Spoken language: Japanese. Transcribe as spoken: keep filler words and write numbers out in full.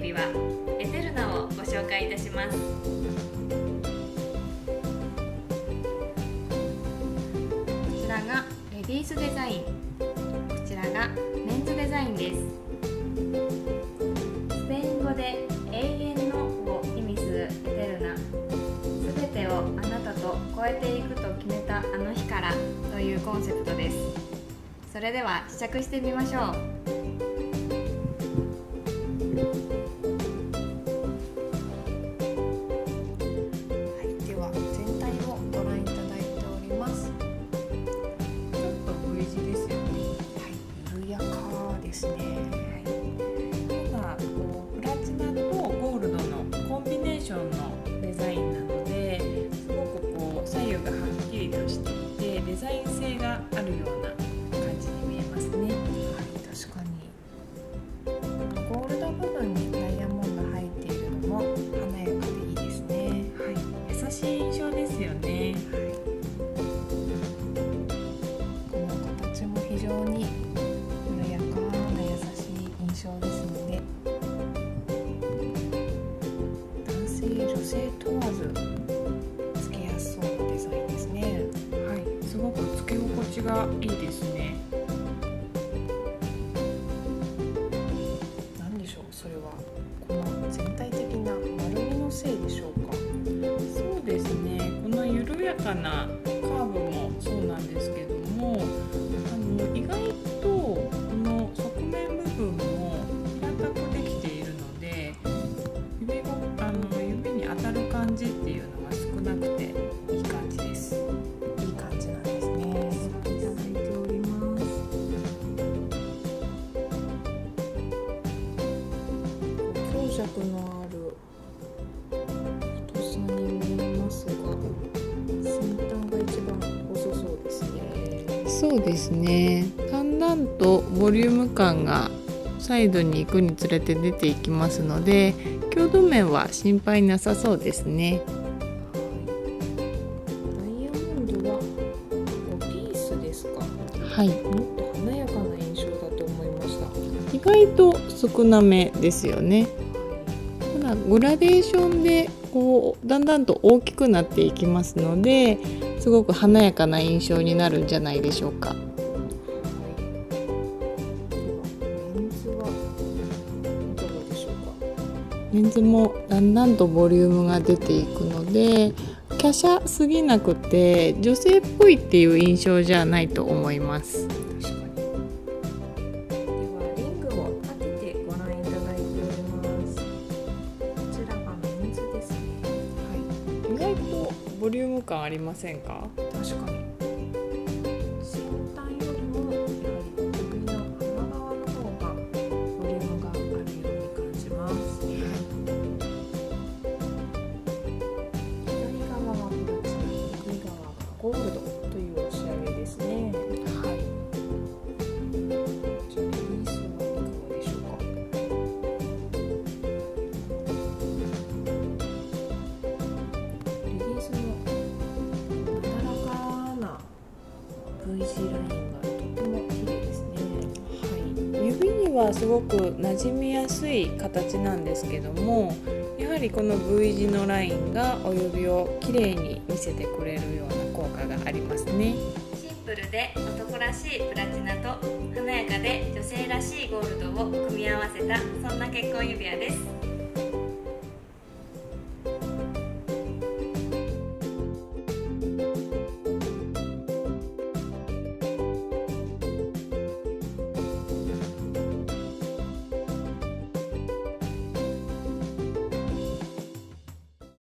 指輪エテルナをご紹介いたします。こちらがレディースデザイン、こちらがメンズデザインです。スペイン語で永遠のを意味するエテルナ、すべてをあなたと超えていくと決めたあの日からというコンセプトです。それでは試着してみましょう。はい、では全体をご覧いただいております。 ちょっと V 字ですよね。 はい、緩やかですね。はい、 ただこうプラチナとゴールドのコンビネーションのデザインなので、すごくこう左右がはっきりとしていてデザイン性があるような感じに見えますね。 はい、確かにゴールド部分にダイヤモンド入っているのも華やかでいいですね。 はい、優しい印象ですよね。 はい、この形も非常に緩やかな優しい印象ですので、男性女性問わずつけやすそうなデザインですね。 はい、すごくつけ心地がいいですね。 なんでしょう、それはこの全体的な丸みのせいでしょうか。 そうですね、この緩やかなカーブもそうなんですけども、あの意外とこの側面部分も平たくできているので、指ごあの指に当たる感じっていうのが少なくていい感じです。 いい感じなんですね。いただいております。強弱のある太さに見えますが、先端が一番細そうですね。 そうですね、だんだんとボリューム感がサイドに行くにつれて出ていきますので、強度面は心配なさそうですね。 ダイヤモンドはごピースですか。 はい、 もっと華やかな印象だと思いました。 意外と少なめですよね。ただグラデーションでこうだんだんと大きくなっていきますので、すごく華やかな印象になるんじゃないでしょうか。 はい、ではメンズはいかがでしょうか。 メンズもだんだんとボリュームが出ていくので、華奢すぎなくて女性っぽいっていう印象じゃないと思います。 確かに。ではリングをかけてご覧いただいております。こちらがメンズですね。 はい、意外とボリューム感ありませんか？ 確かに。先端よりもやはり首の鼻側の方がボリュームがあるように感じます。左側はプラチナ、右側がゴールドという仕上げですね。 はい、 じゃあレディースはいかがでしょうか。レディースのなだらかな V 字ラインがとても綺麗ですね。 はい、指にはすごく馴染みやすい形なんですけども、やはりこの V 字のラインがお指をきれいに見せてくれるような効果がありますね。 シンプルで男らしいプラチナと華やかで女性らしいゴールドを組み合わせた、そんな結婚指輪です。